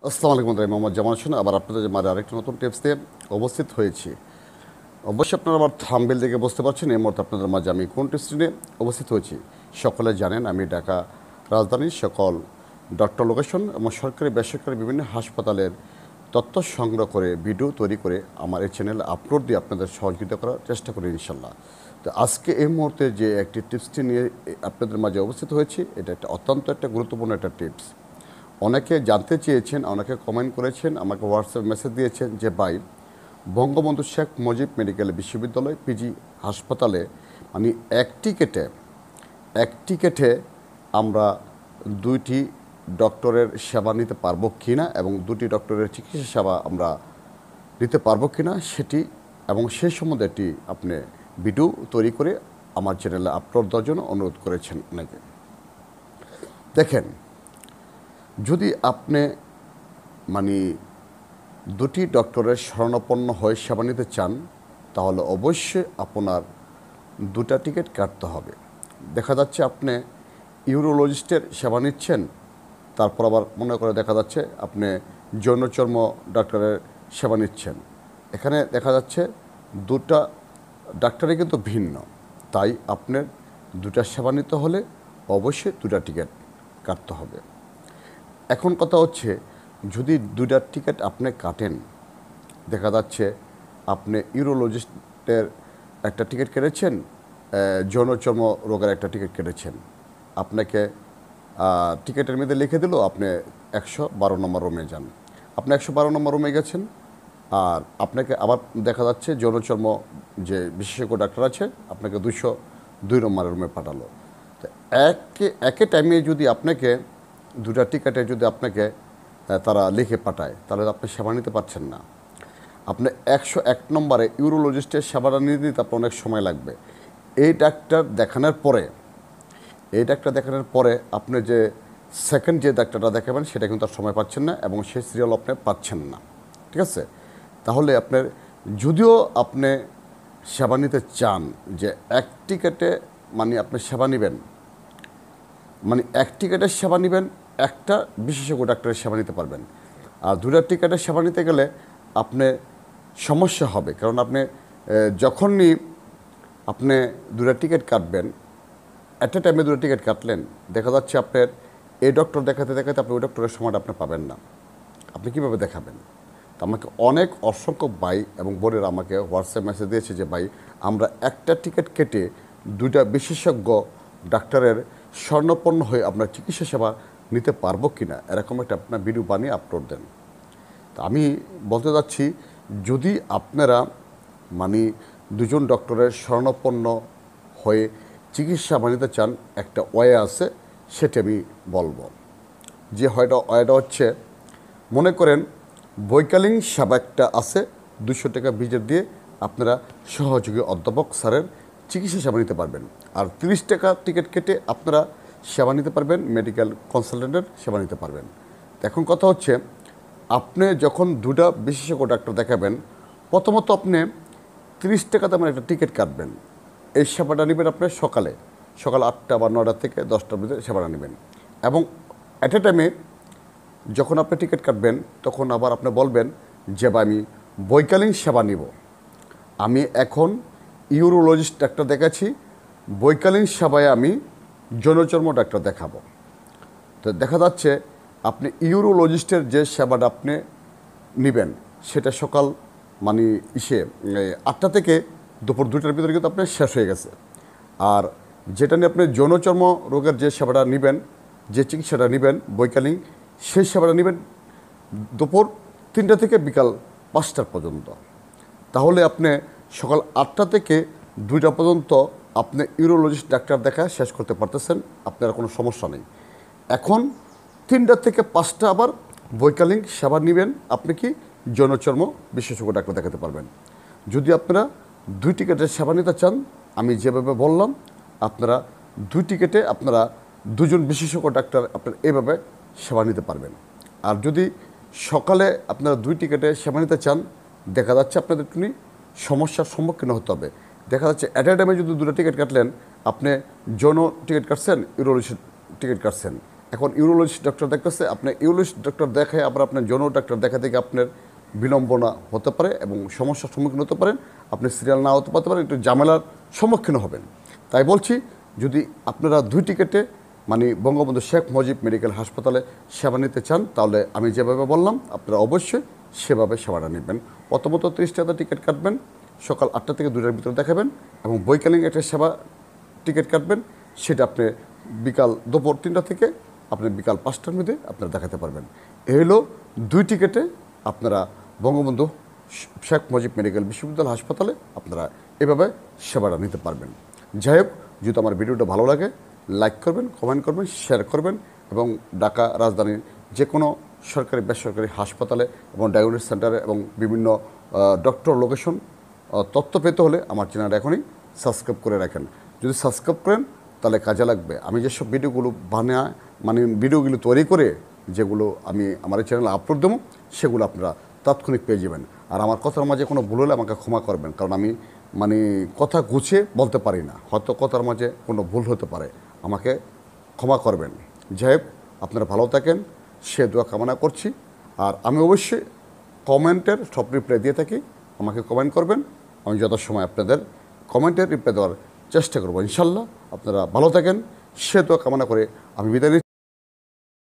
আসসালামু আলাইকুম বন্ধুরা, আমি মোহাম্মদ জামাল হোসেন আবার আপনাদের মাঝে আরেকটি নতুন টিপস দিয়ে উপস্থিত হয়েছি। অবশ্যই আপনারা আমার থাম্বনেল দেখে বুঝতে পারছেন এই মুহূর্তে আপনাদের মাঝে আমি কোন টিপসটি নিয়ে উপস্থিত হয়েছি। সকলে জানেন আমি ঢাকা রাজধানীর সকল ডক্টর লোকেশন এবং সরকারি বেসরকারি বিভিন্ন হাসপাতালের তথ্য সংগ্রহ করে ভিডিও তৈরি করে আমার এই চ্যানেলে আপলোড দিয়ে আপনাদের সহযোগিতা করার চেষ্টা করি ইনশাল্লাহ। তো আজকে এই মুহূর্তে যে একটি টিপসটি নিয়ে আপনাদের মাঝে উপস্থিত হয়েছি, এটা অত্যন্ত একটা গুরুত্বপূর্ণ একটা টিপস। অনেকে জানতে চেয়েছেন, অনেকে কমেন্ট করেছেন, আমাকে হোয়াটসঅ্যাপ মেসেজ দিয়েছেন যে ভাই, বঙ্গবন্ধু শেখ মুজিব মেডিকেল বিশ্ববিদ্যালয় পিজি হাসপাতালে মানে এক টিকেটে আমরা দুইটি ডক্টরের সেবা নিতে পারবো কি না এবং দুটি ডক্টরের চিকিৎসা সেবা আমরা নিতে পারবো কি না সেটি এবং সেই সম্বন্ধে একটি আপনি ভিডিও তৈরি করে আমার চ্যানেলে আপলোড দেওয়ার জন্য অনুরোধ করেছেন অনেকে। দেখেন, যদি আপনি মানে দুটি ডক্টরের শরণাপন্ন হয়ে সেবা নিতে চান তাহলে অবশ্যই আপনার দুটা টিকিট কাটতে হবে। দেখা যাচ্ছে আপনি ইউরোলজিস্টের সেবা নিচ্ছেন, তারপর আবার মনে করে দেখা যাচ্ছে আপনি যৌনচর্ম ডাক্তারের সেবা নিচ্ছেন। এখানে দেখা যাচ্ছে দুটা ডাক্তারই কিন্তু ভিন্ন, তাই আপনার দুটা সেবা নিতে হলে অবশ্যই দুটা টিকিট কাটতে হবে। এখন কথা হচ্ছে, যদি দুটা টিকিট আপনি কাটেন, দেখা যাচ্ছে আপনি ইউরোলজিস্টের একটা টিকিট কেটেছেন, যৌনচর্ম রোগের একটা টিকিট কেটেছেন, আপনাকে টিকিটের মধ্যে লিখে দিল আপনি 112 নম্বর রুমে যান। আপনি 112 নম্বর রুমে গেছেন, আর আপনাকে আবার দেখা যাচ্ছে যৌনচর্ম যে বিশেষজ্ঞ ডাক্তার আছে আপনাকে 202 নম্বর রুমে পাঠালো। তো একে টাইমে যদি আপনাকে দুটা টিকিটে যদি আপনাকে তারা লিখে পাঠায় তাহলে আপনি সেবা নিতে পারছেন না। আপনি 101 নম্বরে ইউরোলজিস্টের সেবাটা নিতে দিতে আপনার অনেক সময় লাগবে। এই ডাক্তার দেখানোর পরে আপনি যে সেকেন্ড যে ডাক্তারটা দেখাবেন সেটা কিন্তু আর সময় পাচ্ছেন না এবং সেই সিরিয়াল আপনি পাচ্ছেন না। ঠিক আছে? তাহলে আপনার যদিও আপনি সেবা নিতে চান যে এক টিকেটে মানে আপনি সেবা নেবেন, মানে এক টিকেটের সেবা নেবেন, একটা বিশেষজ্ঞ ডাক্তারের সেবা নিতে পারবেন। আর দুটা টিকেটের সেবা নিতে গেলে আপনি সমস্যা হবে, কারণ আপনি যখনই আপনি দুটা টিকিট কাটবেন, অ্যাট এ টাইমে দুটো টিকিট কাটলেন, দেখা যাচ্ছে আপনার এই ডক্টর দেখাতে দেখাতে আপনি ওই ডক্টরের সময়টা আপনি পাবেন না। আপনি কীভাবে দেখাবেন? তো আমাকে অনেক অসংখ্য ভাই এবং বোনেরা আমাকে হোয়াটসঅ্যাপ মেসেজ দিয়েছে যে ভাই, আমরা একটা টিকিট কেটে দুইটা বিশেষজ্ঞ ডাক্তারের স্বর্ণপন্ন হয়ে আপনার চিকিৎসা সেবা নিতে পারবো কি না, এরকম একটা আপনার ভিডিও বানিয়ে আপলোড দেন। তো আমি বলতে যাচ্ছি, যদি আপনারা মানে দুজন ডক্টরের শরণাপন্ন হয়ে চিকিৎসা নিতে চান, একটা ওয়ে আছে, সেটা আমি বলবো। যে ওয়েটা হচ্ছে, মনে করেন বৈকালীন সেবা একটা আছে, 200 টাকা ভিজিট দিয়ে আপনারা সহযোগী অধ্যাপক স্যারের চিকিৎসা সেবা নিতে পারবেন। আর 30 টাকা টিকিট কেটে আপনারা সেবা নিতে পারবেন, মেডিকেল কনসালটেন্টের সেবা নিতে পারবেন। এখন কথা হচ্ছে, আপনি যখন দুটা বিশেষজ্ঞ ডাক্তার দেখাবেন, প্রথমত আপনি 30 টাকা দামের একটা টিকিট কাটবেন। এই সেবাটা নেবেন আপনি সকাল 8টা বা 9টা থেকে 10টার মধ্যে সেবাটা নেবেন। এবং অ্যাট এ টাইমে যখন আপনি টিকিট কাটবেন তখন আবার আপনি বলবেন যে আমি বৈকালীন সেবা নিব, আমি এখন ইউরোলজিস্ট ডাক্তার দেখাচ্ছি, বৈকালীন সেবায় আমি যৌনচর্ম ডাক্তার দেখাবো। তো দেখা যাচ্ছে আপনি ইউরোলজিস্টের যে সেবাটা আপনি নেবেন সেটা সকাল মানে 8টা থেকে দুপুর 2টার ভিতরে কিন্তু আপনার শেষ হয়ে গেছে। আর যেটা নিয়ে আপনি যৌনচর্ম রোগের যে সেবাটা নেবেন, যে চিকিৎসাটা নেবেন বৈকালীন, সেই সেবাটা নেবেন দুপুর 3টা থেকে বিকাল 5টা পর্যন্ত। তাহলে আপনি সকাল 8টা থেকে 2টা পর্যন্ত আপনি ইউরোলজিস্ট ডাক্তার দেখা শেষ করতে পারতেছেন, আপনার কোনো সমস্যা নেই। এখন 3টা থেকে 5টা আবার বৈকালীন সেবা নেবেন, আপনি কি যৌনচর্ম বিশেষজ্ঞ ডাক্তার দেখাতে পারবেন। যদি আপনারা 2 টিকেটের সেবা নিতে চান, আমি যেভাবে বললাম, আপনারা 2 টিকেটে আপনারা 2জন বিশেষজ্ঞ ডাক্তার আপনার এভাবে সেবা নিতে পারবেন। আর যদি সকালে আপনারা 2 টিকেটে সেবা নিতে চান, দেখা যাচ্ছে আপনাদের একটু সমস্যার সম্মুখীন হতে হবে। দেখা যাচ্ছে অ্যাট এ টাইমে যদি 2টা টিকিট কাটলেন, আপনি যৌন টিকিট কাটছেন, ইউরোলজি টিকিট কাটছেন, এখন ইউরোলজিস্ট ডক্টর দেখতেছে, আপনার ইউরোলজিস্ট ডক্টর দেখায় আবার আপনার জন্য ডক্টর দেখা থেকে আপনার বিলম্বনা হতে পারে এবং সমস্যার সম্মুখীন হতে পারেন, আপনি সিরিয়াল না হতে পারতে পারেন, একটু ঝামেলার সম্মুখীন হবেন। তাই বলছি, যদি আপনারা 2 টিকেটে মানে বঙ্গবন্ধু শেখ মুজিব মেডিকেল হাসপাতালে সেবা নিতে চান, তাহলে আমি যেভাবে বললাম আপনারা অবশ্যই সেভাবে সেবাটা নেবেন। প্রথমত 30 টাকা টিকিট কাটবেন, সকাল 8টা থেকে 2টার ভিতরে দেখাবেন, এবং বৈকালীন একটা সেবা টিকিট কাটবেন, সেটা আপনি দুপুর 3টা থেকে আপনি বিকাল 5টার মধ্যে আপনারা দেখাতে পারবেন। এই হলো 2 টিকেটে আপনারা বঙ্গবন্ধু শেখ মুজিব মেডিকেল বিশ্ববিদ্যালয় হাসপাতালে আপনারা এভাবে সেবাটা নিতে পারবেন। যাই হোক, যদি আমার ভিডিওটা ভালো লাগে লাইক করবেন, কমেন্ট করবেন, শেয়ার করবেন, এবং ঢাকা রাজধানীর যে কোনো সরকারি বেসরকারি হাসপাতালে এবং ডায়াগনস্টিক সেন্টারে এবং বিভিন্ন ডক্টর লোকেশন তথ্য পেতে হলে আমার চ্যানেলটা এখনই সাবস্ক্রাইব করে রাখেন। যদি সাবস্ক্রাইব করেন তাহলে কাজে লাগবে। আমি যেসব ভিডিওগুলো ভিডিওগুলো তৈরি করে যেগুলো আমি আমার চ্যানেলে আপলোড দেবো, সেগুলো আপনারা তাৎক্ষণিক পেয়ে যাবেন। আর আমার কথার মাঝে কোনো ভুল হলে আমাকে ক্ষমা করবেন, কারণ আমি কথা গুছিয়ে বলতে পারি না, হয়তো কথার মাঝে কোনো ভুল হতে পারে, আমাকে ক্ষমা করবেন। যাই হোক, আপনারা ভালো থাকেন সে দোয়া কামনা করছি। আর আমি অবশ্যই কমেন্টের সব রিপ্লাই দিয়ে থাকি, আমাকে কমেন্ট করবেন, আমি যথাসময় আপনাদের কমেন্টের রিপ্লাই দেওয়ার চেষ্টা করবো ইনশাল্লাহ। আপনারা ভালো থাকেন সে দোয়া কামনা করে আমি বিদায় নিচ্ছি।